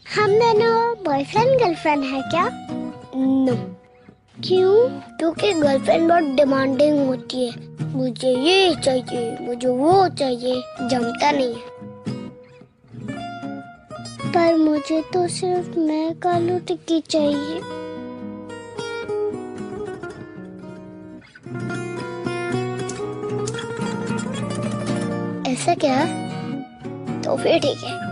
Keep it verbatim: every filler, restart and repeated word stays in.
हम दोनों boyfriend girlfriend है क्या? नो। क्यों? क्योंकि गर्लफ्रेंड बहुत डिमांडिंग होती है, मुझे ये चाहिए, मुझे वो चाहिए, जमता नहीं है। पर मुझे तो सिर्फ मैं कालू टिक्की चाहिए। ऐसा क्या? तो फिर ठीक है।